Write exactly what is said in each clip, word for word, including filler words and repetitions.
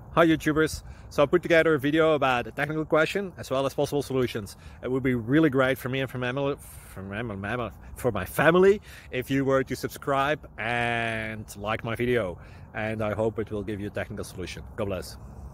Hi YouTubers! So I put together a video about a technical question as well as possible solutions. It would be really great for me and for my, for my, for my family if you were to subscribe and like my video. And I hope it will give you a technical solution. God bless.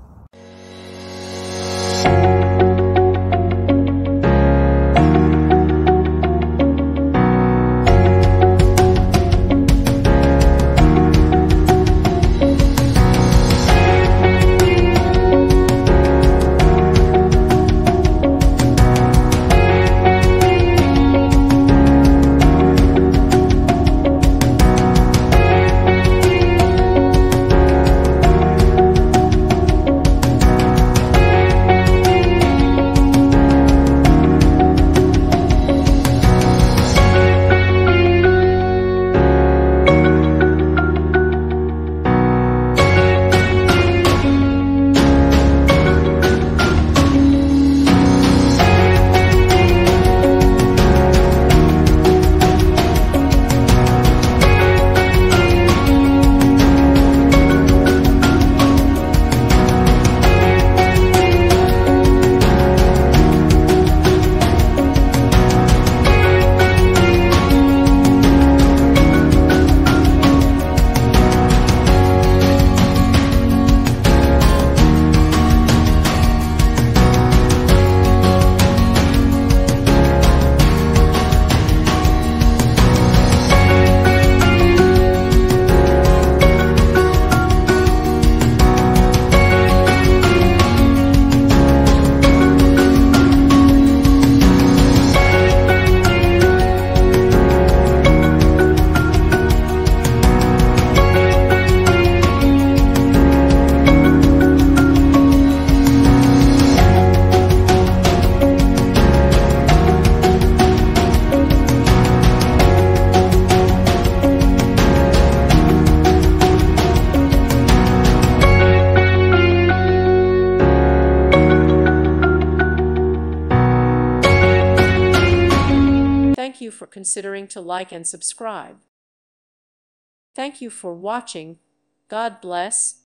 Thank you for considering to like and subscribe. Thank you for watching. God bless.